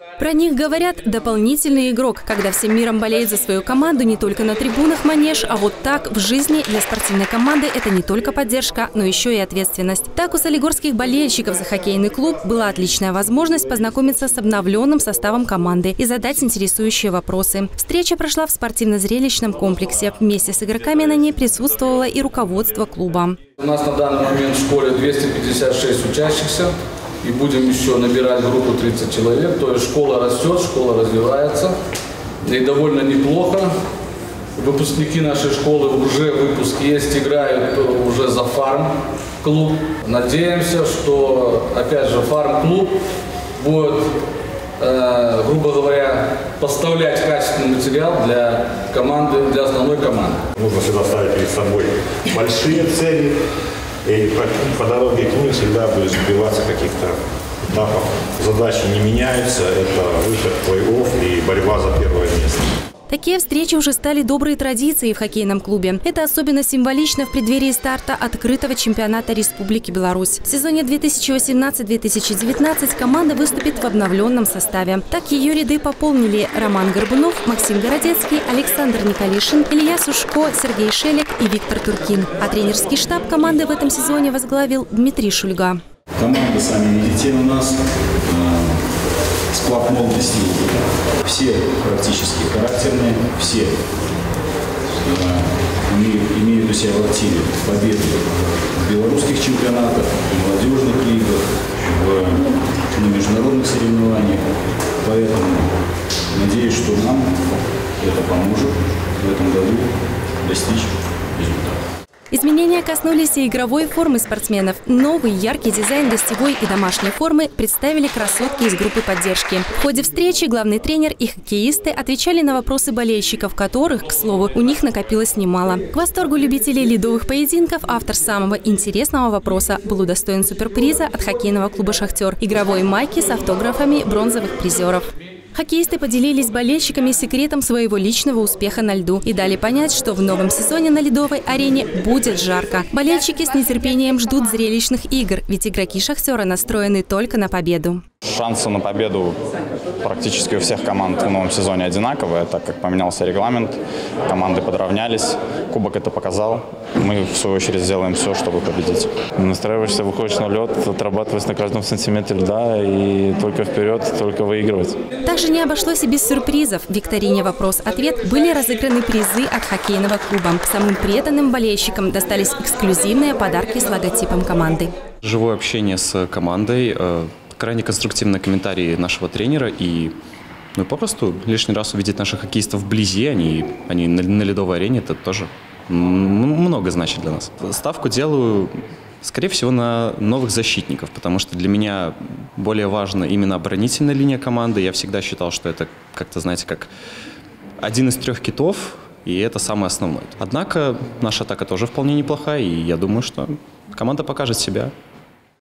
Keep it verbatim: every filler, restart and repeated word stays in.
Про них говорят дополнительный игрок, когда всем миром болеет за свою команду не только на трибунах Манеж, а вот так в жизни для спортивной команды это не только поддержка, но еще и ответственность. Так у солигорских болельщиков за хоккейный клуб была отличная возможность познакомиться с обновленным составом команды и задать интересующие вопросы. Встреча прошла в спортивно-зрелищном комплексе. Вместе с игроками на ней присутствовало и руководство клуба. У нас на данный момент в школе двести пятьдесят шесть учащихся. И будем еще набирать группу тридцать человек. То есть школа растет, школа развивается. И довольно неплохо. Выпускники нашей школы уже выпуск есть, играют уже за фарм-клуб. Надеемся, что, опять же, фарм-клуб будет, э, грубо говоря, поставлять качественный материал для команды, для основной команды. Нужно всегда ставить перед собой большие цели. И по, по дороге к ним всегда будешь добиваться каких-то этапов. Задачи не меняются, это выход в плей-офф и борьба за первое место. Такие встречи уже стали доброй традицией в хоккейном клубе. Это особенно символично в преддверии старта открытого чемпионата Республики Беларусь. В сезоне две тысячи восемнадцать — две тысячи девятнадцать команда выступит в обновленном составе. Так ее ряды пополнили Роман Горбунов, Максим Городецкий, Александр Николишин, Илья Сушко, Сергей Шелек и Виктор Туркин. А тренерский штаб команды в этом сезоне возглавил Дмитрий Шульга. Команда, сами видите, у нас склад молодости. Все практически характерные, все э, имеют, имеют у себя в активе победы в белорусских чемпионатах, в молодежных лигах, в, на международных соревнованиях. Поэтому надеюсь, что нам это поможет в этом году достичь результата. Изменения коснулись и игровой формы спортсменов. Новый яркий дизайн гостевой и домашней формы представили красотки из группы поддержки. В ходе встречи главный тренер и хоккеисты отвечали на вопросы болельщиков, которых, к слову, у них накопилось немало. К восторгу любителей ледовых поединков автор самого интересного вопроса был удостоен суперприза от хоккейного клуба «Шахтер» – игровой майки с автографами бронзовых призеров. Хоккеисты поделились с болельщиками секретом своего личного успеха на льду и дали понять, что в новом сезоне на ледовой арене будет жарко. Болельщики с нетерпением ждут зрелищных игр, ведь игроки «Шахтера» настроены только на победу. Шансы на победу практически у всех команд в новом сезоне одинаковые, так как поменялся регламент, команды подравнялись, кубок это показал. Мы, в свою очередь, сделаем все, чтобы победить. Настраиваешься, выходишь на лед, отрабатываешь на каждом сантиметре льда и только вперед, только выигрывать. Также не обошлось и без сюрпризов. В викторине «Вопрос-ответ» были разыграны призы от хоккейного клуба. Самым преданным болельщикам достались эксклюзивные подарки с логотипом команды. Живое общение с командой, крайне конструктивные комментарии нашего тренера и ну, попросту лишний раз увидеть наших хоккеистов вблизи, они, они на, на ледовой арене, это тоже много значит для нас. Ставку делаю, скорее всего, на новых защитников, потому что для меня более важна именно оборонительная линия команды. Я всегда считал, что это как-то, знаете, как один из трех китов, и это самое основное. Однако наша атака тоже вполне неплохая, и я думаю, что команда покажет себя.